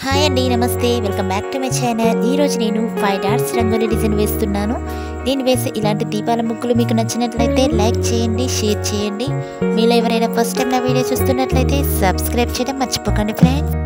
Hi అండి, నమస్తే. Welcome back to my channel. ఈరోజు నేను 5 డాట్స్ రంగోలీ డిజైన్ వేస్తున్నాను. నేను వేసే ఇలాంటి దీపాల ముగ్గులు మీకు నచ్చినట్లయితే లైక్ చేయండి, షేర్ చేయండి. మీలో ఎవరైనా ఫస్ట్ టైం నా వీడియో చూస్తున్నట్లయితే సబ్స్క్రైబ్ చేయడం మర్చిపోకండి ఫ్రెండ్స్.